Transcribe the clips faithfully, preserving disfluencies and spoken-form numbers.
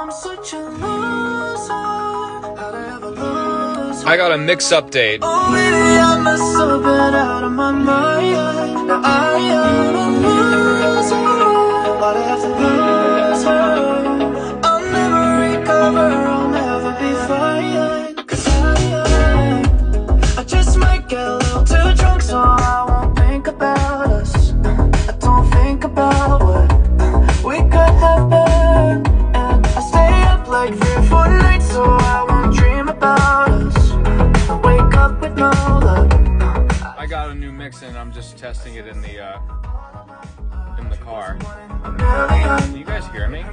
I got a mix update. Oh, maybe I must have been out of my mind. Now I am a loser. Why'd I have to lose her? I'll never recover, I'll never be fine. Cause I, I just might get a little too drunk, so I won't think about us. I don't think about what we could have been. And I stay up like three or four nights, so I won't dream about us. Wake up with no love. I got a new mix and I'm just testing it in the uh, in the car. Can you guys hear me?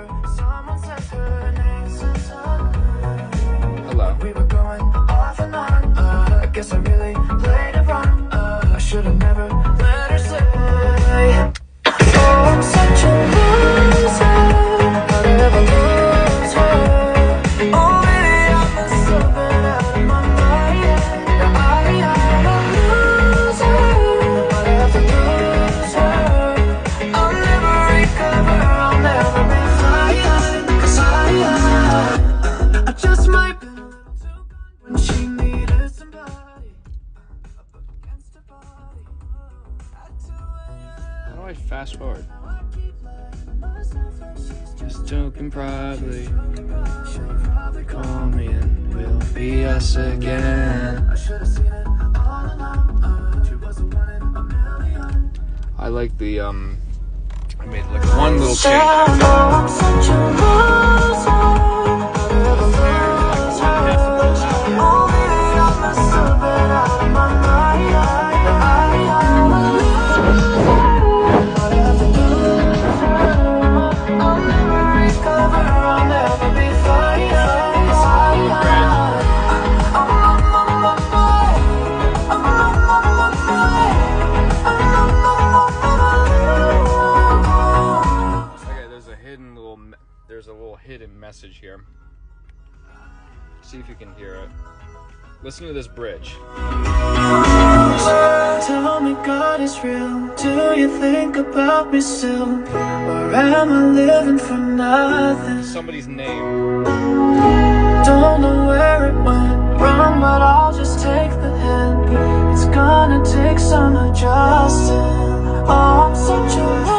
Hello. We were going off and on. Uh, I guess I really played it wrong. Uh, I should have never let her say, oh, I'm such a loser. I'll never lose her. Oh, maybe I must have been out of my mind. Now I am a loser. I'll have to lose her. I'll never recover, I'll never be fine. Cause I, I just might be when she needed somebody up against her body. How do I fast forward? Just joking, probably. Call me and we'll be us again. I like the um. I made like one little change. I'm such a loser. Oh, baby, I must have been out of my mind. I am a loser. I'll have to lose her. I'll never recover, I'll never be fine. I'm on my mind. I'm on my mind. I'm on my mind. Okay, there's a hidden little. me- There's a little hidden message here. See if you can hear it. Listen to this bridge. Tell me God is real. Do you think about me still? Or am I living for nothing? Somebody's name. Don't know where it went wrong, but I'll just take the hint. It's gonna take some adjusting. Oh, I'm such a